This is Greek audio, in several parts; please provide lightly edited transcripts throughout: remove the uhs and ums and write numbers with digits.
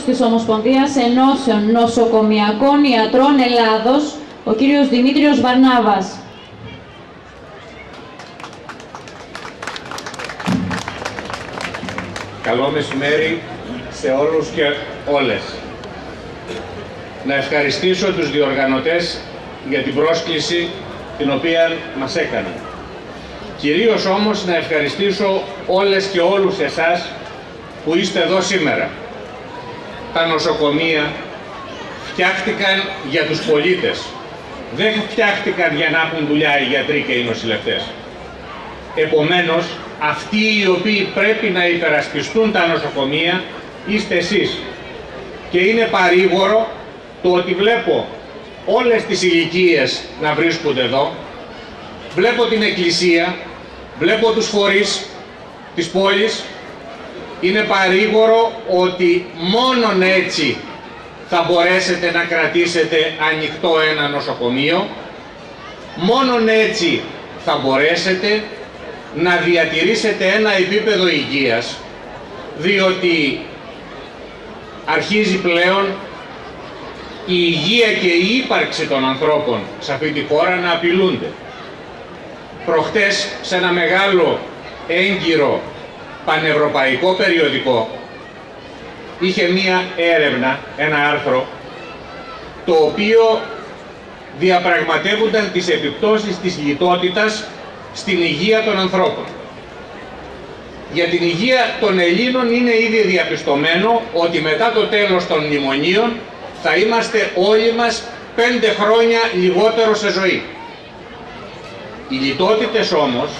της Ομοσπονδίας Ενώσεων Νοσοκομιακών Ιατρών Ελλάδος, ο κύριος Δημήτριος Βαρνάβας. Καλό μεσημέρι σε όλους και όλες. Να ευχαριστήσω τους διοργανωτές για την πρόσκληση την οποία μας έκαναν. Κυρίως όμως να ευχαριστήσω όλες και όλους εσάς που είστε εδώ σήμερα. Τα νοσοκομεία φτιάχτηκαν για τους πολίτες. Δεν φτιάχτηκαν για να έχουν δουλειά οι γιατροί και οι νοσηλευτές. Επομένως, αυτοί οι οποίοι πρέπει να υπερασπιστούν τα νοσοκομεία είστε εσείς. Και είναι παρήγορο το ότι βλέπω όλες τις ηλικίες να βρίσκονται εδώ, βλέπω την εκκλησία, βλέπω τους φορείς της πόλης. Είναι παρήγορο ότι μόνον έτσι θα μπορέσετε να κρατήσετε ανοιχτό ένα νοσοκομείο, μόνον έτσι θα μπορέσετε να διατηρήσετε ένα επίπεδο υγείας, διότι αρχίζει πλέον η υγεία και η ύπαρξη των ανθρώπων σε αυτή τη χώρα να απειλούνται. Προχτές σε ένα μεγάλο έγκυρο πανευρωπαϊκό περιοδικό είχε μία έρευνα, ένα άρθρο, το οποίο διαπραγματεύονταν τις επιπτώσεις της λιτότητας στην υγεία των ανθρώπων. Για την υγεία των Ελλήνων είναι ήδη διαπιστωμένο ότι μετά το τέλος των μνημονίων θα είμαστε όλοι μας 5 χρόνια λιγότερο σε ζωή. Οι λιτότητες όμως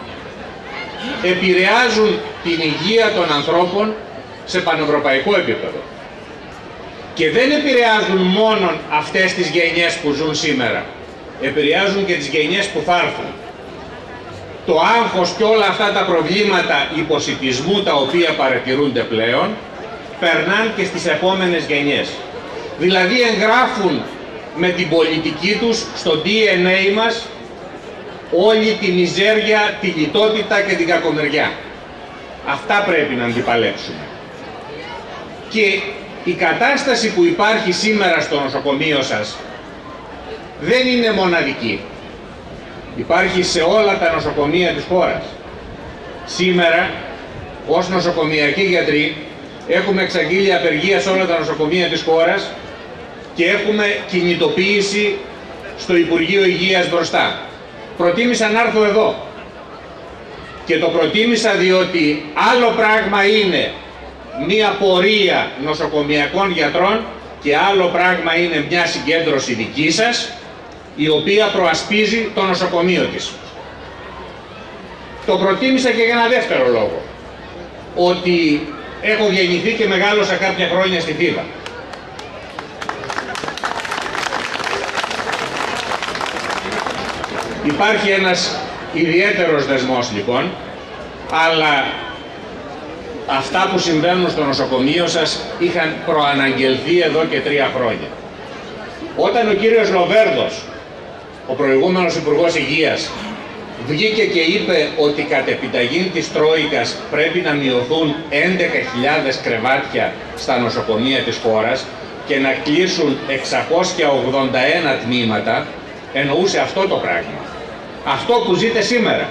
επηρεάζουν την υγεία των ανθρώπων σε πανευρωπαϊκό επίπεδο. Και δεν επηρεάζουν μόνο αυτές τις γενιές που ζουν σήμερα. Επηρεάζουν και τις γενιές που θα έρθουν. Το άγχος και όλα αυτά τα προβλήματα υποσιτισμού τα οποία παρατηρούνται πλέον περνάνε και στις επόμενες γενιές. Δηλαδή εγγράφουν με την πολιτική τους στο DNA μας όλη τη μιζέρια, τη λιτότητα και την κακομεριά. Αυτά πρέπει να αντιπαλέψουμε. Και η κατάσταση που υπάρχει σήμερα στο νοσοκομείο σας δεν είναι μοναδική. Υπάρχει σε όλα τα νοσοκομεία της χώρας. Σήμερα, ως νοσοκομιακοί γιατροί, έχουμε εξαγγείλει απεργία σε όλα τα νοσοκομεία της χώρας και έχουμε κινητοποίηση στο Υπουργείο Υγείας μπροστά. Προτίμησα να έρθω εδώ. Και το προτίμησα διότι άλλο πράγμα είναι μία πορεία νοσοκομιακών γιατρών και άλλο πράγμα είναι μια συγκέντρωση δική σας, η οποία προασπίζει το νοσοκομείο της. Το προτίμησα και για ένα δεύτερο λόγο. Ότι έχω γεννηθεί και μεγάλωσα κάποια χρόνια στη Θήβα. Υπάρχει ένας ιδιαίτερος δεσμός λοιπόν, αλλά αυτά που συμβαίνουν στο νοσοκομείο σας είχαν προαναγγελθεί εδώ και 3 χρόνια. Όταν ο κύριος Λοβέρδος, ο προηγούμενος Υπουργός Υγείας, βγήκε και είπε ότι κατ' επιταγή της Τρόικας πρέπει να μειωθούν 11.000 κρεβάτια στα νοσοκομεία της χώρας και να κλείσουν 681 τμήματα, εννοούσε αυτό το πράγμα. Αυτό που ζείτε σήμερα.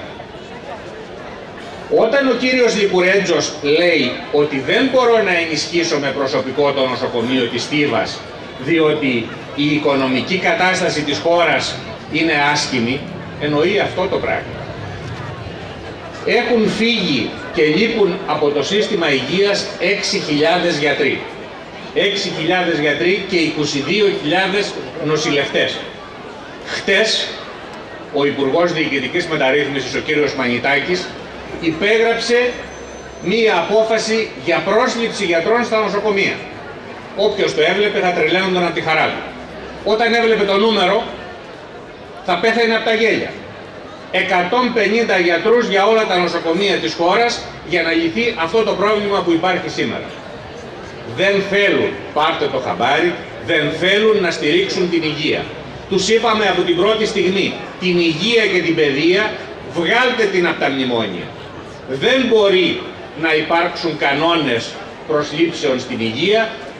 Όταν ο κύριος Λικουρέτζος λέει ότι δεν μπορώ να ενισχύσω με προσωπικό το νοσοκομείο της Θήβας διότι η οικονομική κατάσταση της χώρας είναι άσχημη, εννοεί αυτό το πράγμα. Έχουν φύγει και λείπουν από το σύστημα υγείας 6.000 γιατροί. 6.000 γιατροί και 22.000 νοσηλευτές. Χτες, ο Υπουργός Διοικητικής Μεταρρύθμισης, ο κύριος Μανιτάκης, υπέγραψε μία απόφαση για πρόσληψη γιατρών στα νοσοκομεία. Όποιος το έβλεπε θα τρελαίνονταν από τη χαρά του. Όταν έβλεπε το νούμερο, θα πέθανε από τα γέλια. 150 γιατρούς για όλα τα νοσοκομεία της χώρας για να λυθεί αυτό το πρόβλημα που υπάρχει σήμερα. Δεν θέλουν, πάρτε το χαμπάρι, δεν θέλουν να στηρίξουν την υγεία. Τους είπαμε από την πρώτη στιγμή, την υγεία και την παιδεία βγάλτε την από τα μνημόνια. Δεν μπορεί να υπάρξουν κανόνες προσλήψεων στην υγεία,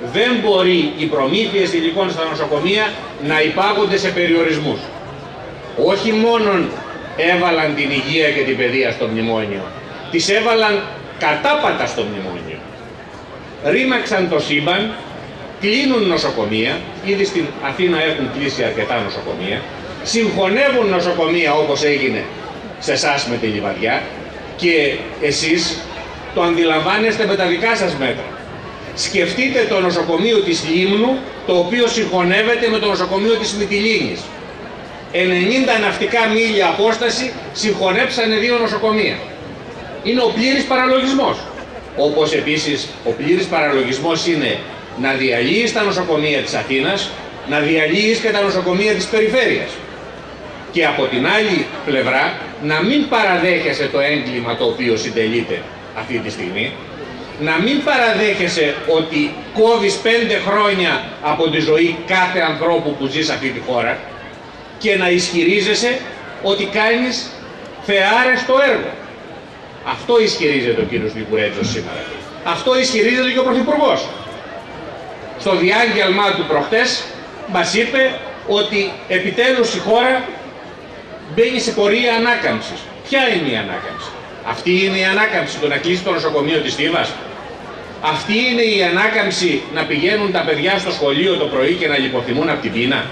δεν μπορεί οι προμήθειες υλικών στα νοσοκομεία να υπάγονται σε περιορισμούς. Όχι μόνον έβαλαν την υγεία και την παιδεία στο μνημόνιο, τις έβαλαν κατάπατα στο μνημόνιο. Ρήμαξαν το σύμπαν, κλείνουν νοσοκομεία, ήδη στην Αθήνα έχουν κλείσει αρκετά νοσοκομεία, συγχωνεύουν νοσοκομεία όπως έγινε σε εσάς με τη Λιβαδιά και εσείς το αντιλαμβάνεστε με τα δικά σας μέτρα. Σκεφτείτε το νοσοκομείο της Λίμνου, το οποίο συγχωνεύεται με το νοσοκομείο της Μυτιλήνης. 90 ναυτικά μίλια απόσταση συγχωνέψανε δύο νοσοκομεία. Είναι ο πλήρης παραλογισμός. Όπως επίσης ο πλήρης παραλογισμός είναι να διαλύεις τα νοσοκομεία της Αθήνας, να διαλύεις και τα νοσοκομεία της περιφέρειας. Και από την άλλη πλευρά να μην παραδέχεσαι το έγκλημα το οποίο συντελείται αυτή τη στιγμή, να μην παραδέχεσαι ότι κόβεις 5 χρόνια από τη ζωή κάθε ανθρώπου που ζει σε αυτή τη χώρα και να ισχυρίζεσαι ότι κάνεις θεάρεστο έργο. Αυτό ισχυρίζεται ο κύριος Λικουρέτζος σήμερα. Αυτό ισχυρίζεται και ο Πρωθυπουργός. Στο διάγγελμά του προχτές μας είπε ότι επιτέλους η χώρα μπαίνει σε πορεία ανάκαμψης. Ποια είναι η ανάκαμψη? Αυτή είναι η ανάκαμψη, το να κλείσει το νοσοκομείο της Θήβας? Αυτή είναι η ανάκαμψη, να πηγαίνουν τα παιδιά στο σχολείο το πρωί και να λιποθυμούν από την πείνα?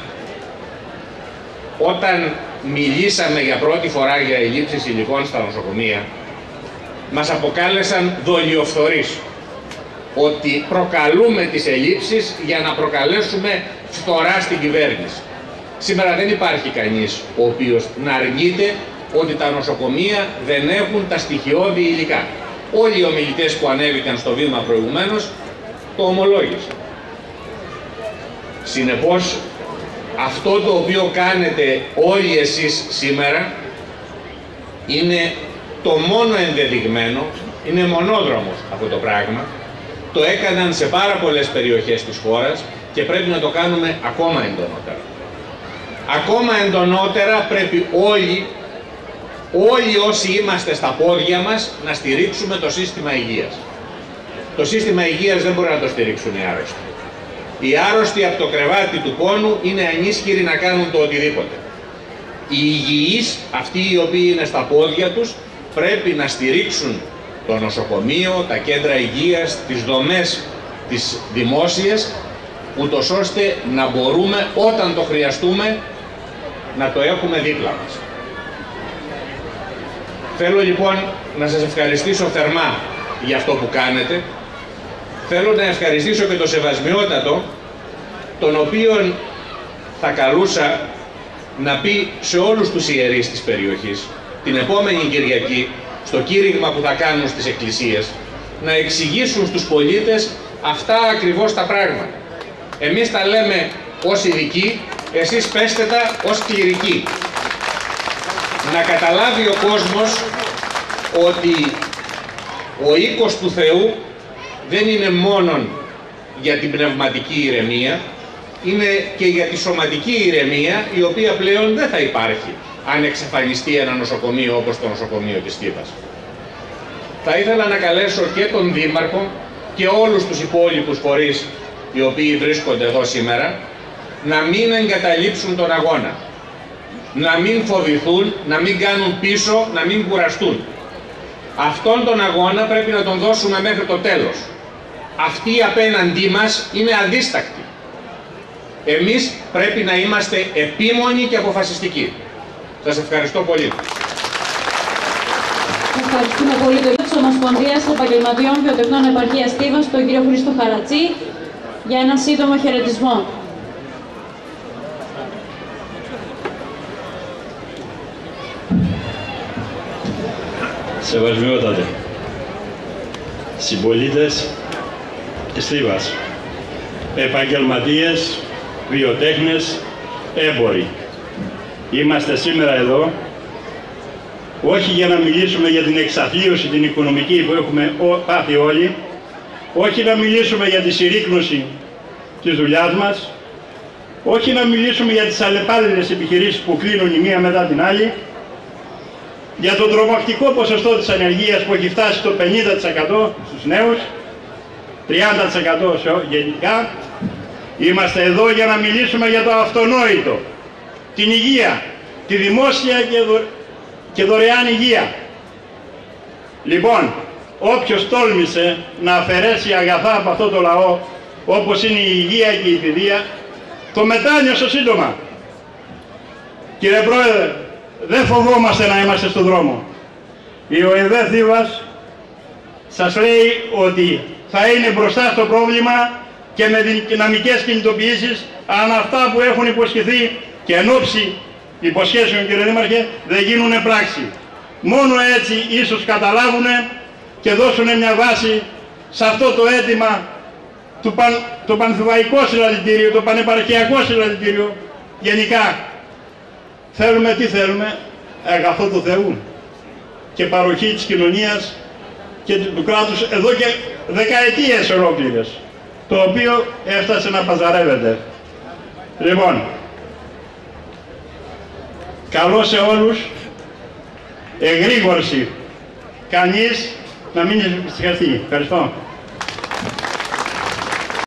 Όταν μιλήσαμε για πρώτη φορά για ελλείψεις υλικών στα νοσοκομεία, μας αποκάλεσαν δολιοφθορείς, ότι προκαλούμε τις ελλείψεις για να προκαλέσουμε φθορά στην κυβέρνηση. Σήμερα δεν υπάρχει κανείς ο οποίος να αρνείται ότι τα νοσοκομεία δεν έχουν τα στοιχειώδη υλικά. Όλοι οι ομιλητές που ανέβηκαν στο βήμα προηγουμένως το ομολόγησαν. Συνεπώς, αυτό το οποίο κάνετε όλοι εσείς σήμερα είναι το μόνο ενδεδειγμένο, είναι μονόδρομος αυτό το πράγμα. Το έκαναν σε πάρα πολλές περιοχές της χώρας και πρέπει να το κάνουμε ακόμα εντονότερα. Ακόμα εντονότερα πρέπει όλοι όσοι είμαστε στα πόδια μας να στηρίξουμε το σύστημα υγείας. Το σύστημα υγείας δεν μπορεί να το στηρίξουν οι άρρωστοι. Οι άρρωστοι από το κρεβάτι του πόνου είναι ανίσχυροι να κάνουν το οτιδήποτε. Οι υγιείς, αυτοί οι οποίοι είναι στα πόδια τους, πρέπει να στηρίξουν το νοσοκομείο, τα κέντρα υγείας, τις δομές τις δημόσιες, ούτως ώστε να μπορούμε όταν το χρειαστούμε να το έχουμε δίπλα μας. Θέλω λοιπόν να σας ευχαριστήσω θερμά για αυτό που κάνετε. Θέλω να ευχαριστήσω και το Σεβασμιότατο, τον οποίον θα καλούσα να πει σε όλους τους ιερείς της περιοχής την επόμενη Κυριακή, στο κήρυγμα που θα κάνουν στις εκκλησίες, να εξηγήσουν στους πολίτες αυτά ακριβώς τα πράγματα. Εμείς τα λέμε ως ειδικοί, εσείς πέστε τα ως κληρικοί. Να καταλάβει ο κόσμος ότι ο οίκος του Θεού δεν είναι μόνον για την πνευματική ηρεμία, είναι και για τη σωματική ηρεμία, η οποία πλέον δεν θα υπάρχει αν εξαφανιστεί ένα νοσοκομείο όπως το νοσοκομείο της Θήβας. Θα ήθελα να καλέσω και τον Δήμαρχο και όλους τους υπόλοιπους φορείς οι οποίοι βρίσκονται εδώ σήμερα να μην εγκαταλείψουν τον αγώνα, να μην φοβηθούν, να μην κάνουν πίσω, να μην κουραστούν. Αυτόν τον αγώνα πρέπει να τον δώσουμε μέχρι το τέλος. Αυτοί απέναντί μας είναι αντίστακτοι. Εμείς πρέπει να είμαστε επίμονοι και αποφασιστικοί. Σας ευχαριστώ πολύ. Ευχαριστούμε πολύ τον κύριο της Ομοσπονδίας Επαγγελματιών Βιοτεχνών Επαρχίας Θήβας, τον κύριο Χρήστο Χαρατσή, για ένα σύντομο χαιρετισμό. Σεβασμιότατε, συμπολίτες της Θήβας, επαγγελματίες, βιοτέχνες, έμποροι. Είμαστε σήμερα εδώ όχι για να μιλήσουμε για την εξαθλίωση την οικονομική που έχουμε πάθει όλοι, όχι να μιλήσουμε για τη συρρίκνωση της δουλειάς μας, όχι να μιλήσουμε για τις αλλεπάλληλες επιχειρήσεις που κλείνουν η μία μετά την άλλη, για το τρομακτικό ποσοστό της ανεργίας που έχει φτάσει στο 50% στους νέους, 30% γενικά. Είμαστε εδώ για να μιλήσουμε για το αυτονόητο, την υγεία, τη δημόσια και δωρεάν υγεία. Λοιπόν, όποιος τόλμησε να αφαιρέσει αγαθά από αυτό το λαό, όπως είναι η υγεία και η παιδεία, το μετάνιωσε σύντομα. Κύριε Πρόεδρε, δεν φοβόμαστε να είμαστε στον δρόμο. Η ΟΕΔ Θήβας σας λέει ότι θα είναι μπροστά στο πρόβλημα και με δυναμικές κινητοποιήσεις, αν αυτά που έχουν υποσχεθεί και εν ώψη υποσχέσεων, κύριε Δήμαρχε, δεν γίνουν πράξη. Μόνο έτσι ίσως καταλάβουν και δώσουν μια βάση σε αυτό το αίτημα το πανθυβαϊκό συλλαλητήριο, το πανεπαρχιακό συλλαλητήριο. Γενικά θέλουμε, τι θέλουμε? Αγαθό του Θεού και παροχή της κοινωνίας και του κράτους εδώ και δεκαετίες ολόκληρες, το οποίο έφτασε να παζαρεύεται. Λοιπόν, καλό σε όλους, εγρήγορση, κανείς να μην εισυχαστεί. Ευχαριστώ.